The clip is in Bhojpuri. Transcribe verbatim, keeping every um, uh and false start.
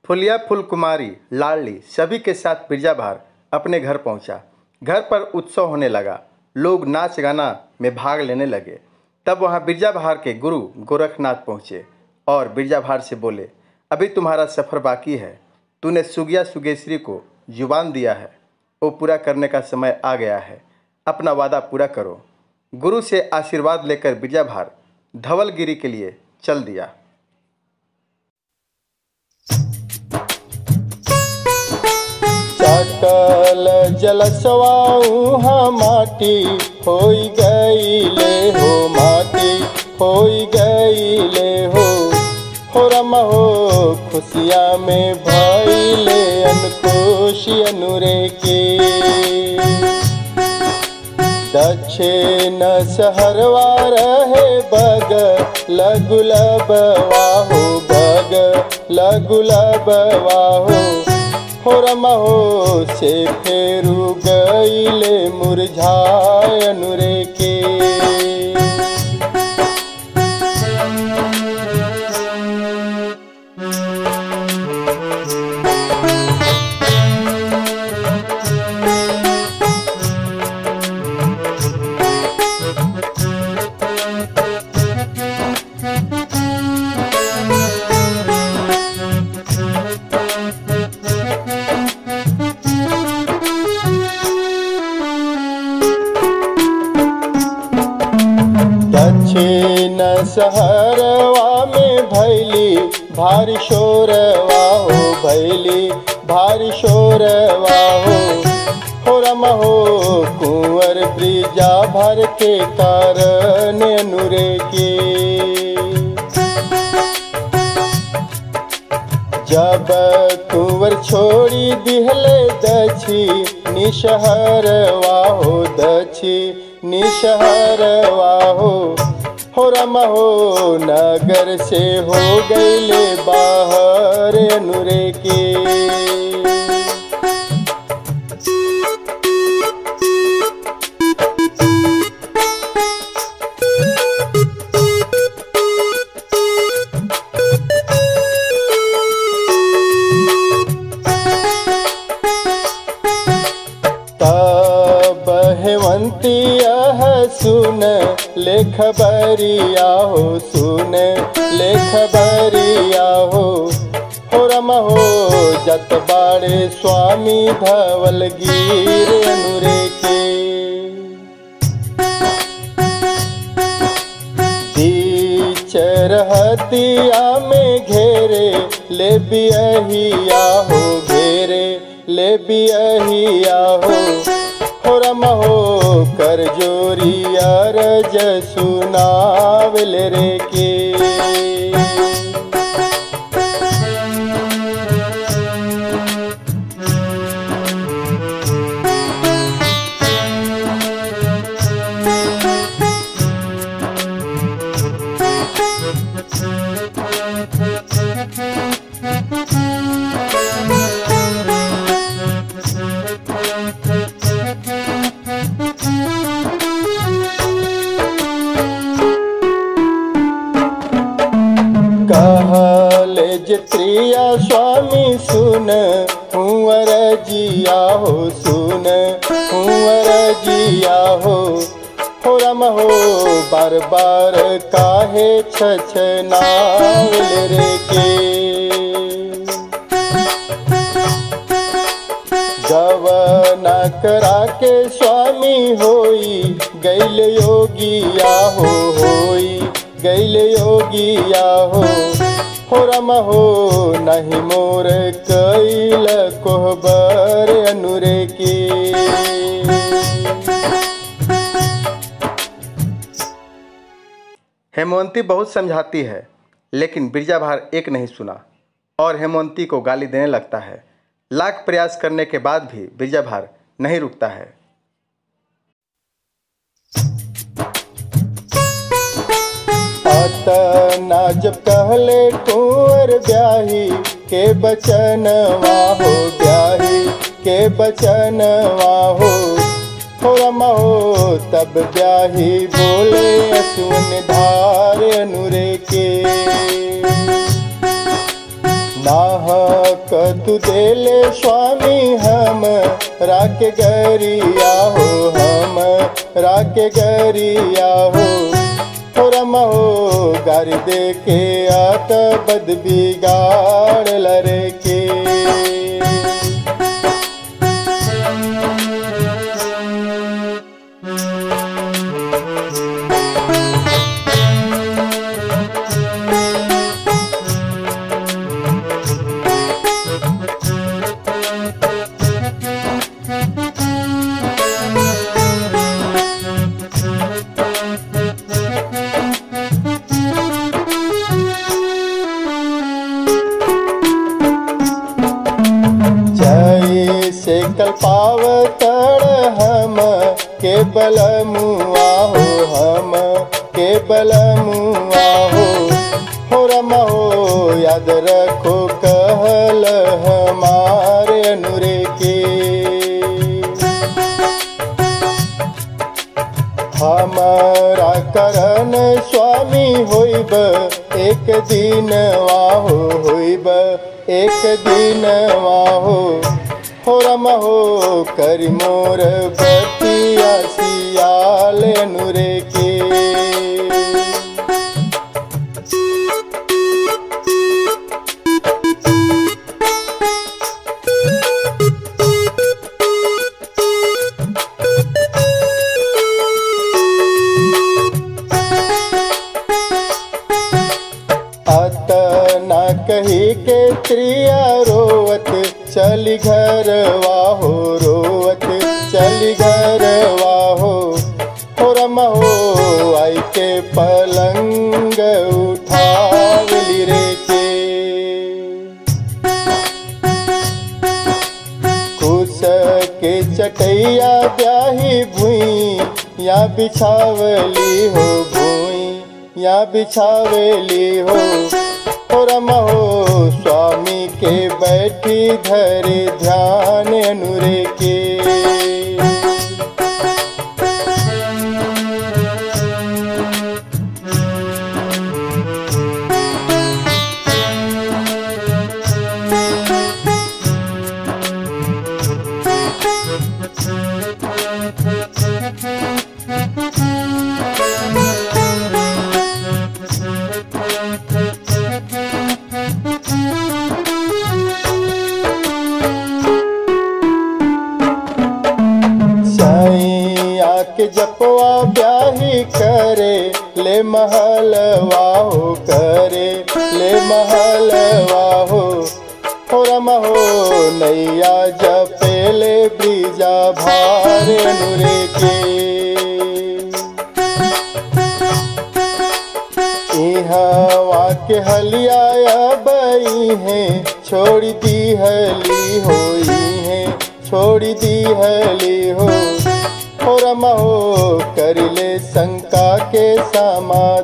फुलिया फुल कुमारी लाडली सभी के साथ बिरजाभार अपने घर पहुंचा। घर पर उत्सव होने लगा, लोग नाच गाना में भाग लेने लगे। तब वहां बिरजाभार के गुरु गोरखनाथ पहुंचे और बिरजाभार से बोले, अभी तुम्हारा सफ़र बाकी है। तूने सुगिया सुगेश्वरी को जुबान दिया है, वो पूरा करने का समय आ गया है। अपना वादा पूरा करो। गुरु से आशीर्वाद लेकर बिरजाभार धवलगिरी के लिए चल दिया। सकल जलसवा माटी होई गईले हो, माटी होई गईले हो। हो रमा हो खुशिया में भइले अनकोशी अनुरे के। दक्षिण सहरवा रहे बग लगुलबवा हो, बग लगुलबवा हो। हो रमा हो से फेरू गईले मुरझाए अनुरे के। दक्षिण सहरवा में भैली भारी शोरवा हो, भैली भारी शोरवा हो। हो रमा हो कुंवर बिरजाभार के कारण अनुरे के। जब कुंवर छोड़ी दिहले दक्षिणी शहरवा हो, दक्षिणी शहरवा हो। हो रमा हो नगर से हो गईले बाहर अनुरे के। हेमंती यह सुन ले खबरिया हो, सुन ले खबरिया हो। हो रमा हो जत बाड़े स्वामी धवलगिर अनुरे के। बीच रहतिया में घेरे ले बियहिया हो, घेरे ले बियहिया हो। हो रमा हो कर जोरिया रज सुनावल रे के। कहले जित्रिया स्वामी सुन कुंवर जिया हो, सुन कुंवर जिया हो। हो रमा हो बार बार काहे छछनावल रे के। गवना करा के स्वामी होई गैल योगिया हो, होई गैल योगिया हो। हो रमा हो नहीं मोर कैल कोहबर अनुरे के। हेमवंती बहुत समझाती है, लेकिन बिरजाभार एक नहीं सुना और हेमवंती को गाली देने लगता है। लाख प्रयास करने के बाद भी बिरजाभार नहीं रुकता है। तना जब कहले कुंवर ब्याही के बचनवा हो, ब्याही के बचनवा हो। हो रमा हो तब ब्याही बोले असुन धार अनुरे के। नाहक तू देले स्वामी हम राके गरिया हो, हम राके गरिया हो। हो रमा हो गारी दे के आत बद बिगाड़ लरे के। से कल्पावतड़ हम के बलमुआ हो, हम के बलमुआ हो। हो रमा हो याद रखो कहल हमारे अनुरे के। हमारा करण स्वामी होइब एक दिन वाहो, होइब एक दिन वाहो। हो रमा हो करी मोर बतिया सियाल अनुरे के। अतना कही के त्रिया रोवत चली घर वाहो, रोवत चली घर वाहो। हो रमा हो आई के पलंग उठावली रे के। कुश के चटैया ब्याही भुई या बिछावली हो, भुई या बिछावली हो। हो रमा हो स्वामी के बैठी धरे ध्यान अनुरे के। के जपवा ब्याही करे ले महलवा हो, करे ले महलवा हो। हो रमा हो नैया जपेले ब्रिजा भार अनुरे के। इहवा के हलिया बई है छोड़ दी हली होई है, छोड़ दी हली हो। हो रमा हो कर ले शंका के समा